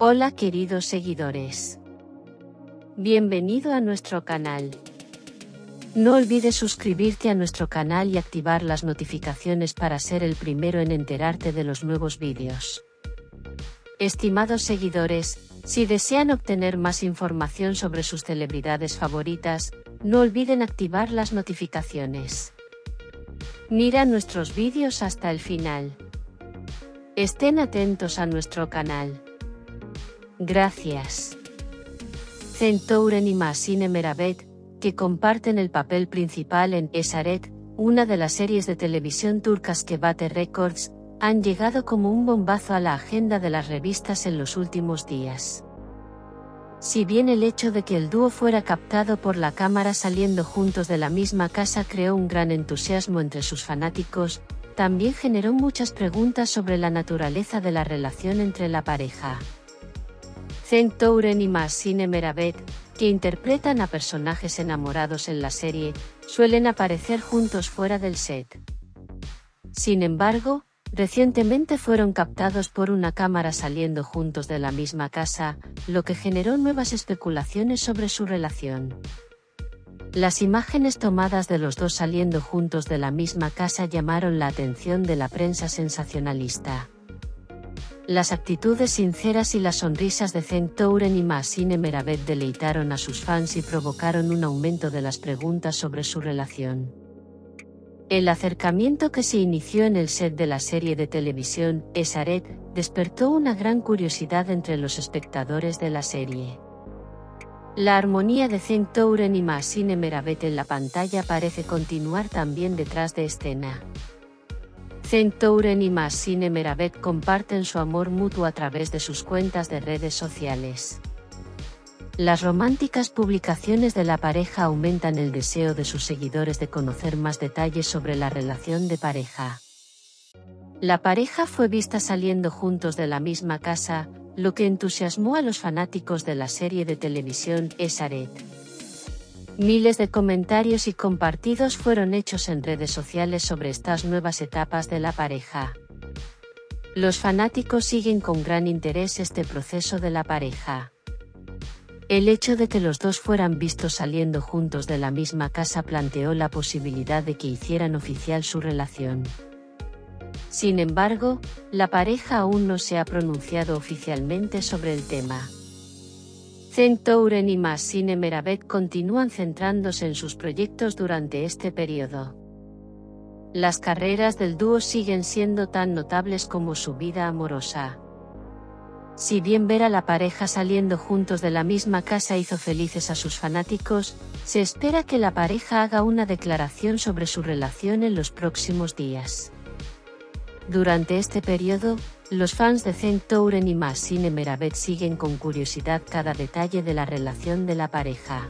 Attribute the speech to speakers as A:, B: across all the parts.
A: Hola queridos seguidores. Bienvenido a nuestro canal. No olvides suscribirte a nuestro canal y activar las notificaciones para ser el primero en enterarte de los nuevos vídeos. Estimados seguidores, si desean obtener más información sobre sus celebridades favoritas, no olviden activar las notificaciones. Mira nuestros vídeos hasta el final. Estén atentos a nuestro canal. Gracias. Cenk Touren y Mahsine Meravet, que comparten el papel principal en Esaret, una de las series de televisión turcas que bate récords, han llegado como un bombazo a la agenda de las revistas en los últimos días. Si bien el hecho de que el dúo fuera captado por la cámara saliendo juntos de la misma casa creó un gran entusiasmo entre sus fanáticos, también generó muchas preguntas sobre la naturaleza de la relación entre la pareja. Cenk Touren y Mahsine Meravet, que interpretan a personajes enamorados en la serie, suelen aparecer juntos fuera del set. Sin embargo, recientemente fueron captados por una cámara saliendo juntos de la misma casa, lo que generó nuevas especulaciones sobre su relación. Las imágenes tomadas de los dos saliendo juntos de la misma casa llamaron la atención de la prensa sensacionalista. Las actitudes sinceras y las sonrisas de Cenk Touren y Mahsine Meravet deleitaron a sus fans y provocaron un aumento de las preguntas sobre su relación. El acercamiento que se inició en el set de la serie de televisión, Esaret, despertó una gran curiosidad entre los espectadores de la serie. La armonía de Cenk Touren y Mahsine Meravet en la pantalla parece continuar también detrás de escena. Cenk Touren y Mahsine Meravet comparten su amor mutuo a través de sus cuentas de redes sociales. Las románticas publicaciones de la pareja aumentan el deseo de sus seguidores de conocer más detalles sobre la relación de pareja. La pareja fue vista saliendo juntos de la misma casa, lo que entusiasmó a los fanáticos de la serie de televisión Esaret. Miles de comentarios y compartidos fueron hechos en redes sociales sobre estas nuevas etapas de la pareja. Los fanáticos siguen con gran interés este proceso de la pareja. El hecho de que los dos fueran vistos saliendo juntos de la misma casa planteó la posibilidad de que hicieran oficial su relación. Sin embargo, la pareja aún no se ha pronunciado oficialmente sobre el tema. Cenk Touren y Mahsine Meravet continúan centrándose en sus proyectos durante este periodo. Las carreras del dúo siguen siendo tan notables como su vida amorosa. Si bien ver a la pareja saliendo juntos de la misma casa hizo felices a sus fanáticos, se espera que la pareja haga una declaración sobre su relación en los próximos días. Durante este periodo, los fans de Cenk Touren y Mahsine Meravet siguen con curiosidad cada detalle de la relación de la pareja.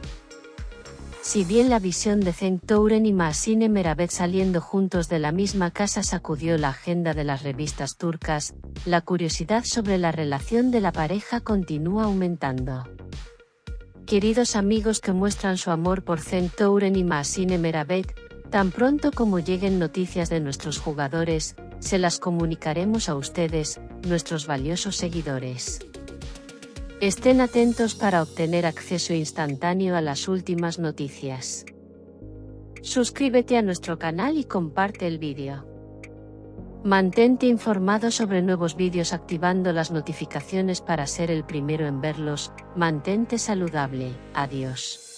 A: Si bien la visión de Cenk Touren y Mahsine Meravet saliendo juntos de la misma casa sacudió la agenda de las revistas turcas, la curiosidad sobre la relación de la pareja continúa aumentando. Queridos amigos que muestran su amor por Cenk Touren y Mahsine Meravet, tan pronto como lleguen noticias de nuestros jugadores, se las comunicaremos a ustedes, nuestros valiosos seguidores. Estén atentos para obtener acceso instantáneo a las últimas noticias. Suscríbete a nuestro canal y comparte el vídeo. Mantente informado sobre nuevos vídeos activando las notificaciones para ser el primero en verlos. Mantente saludable. Adiós.